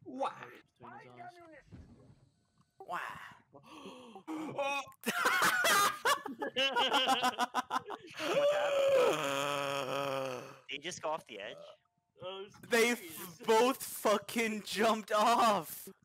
Wow. Between his eyes. Wow. Oh. What happened? Did he just go off the edge? Oh, They serious. both fucking jumped off.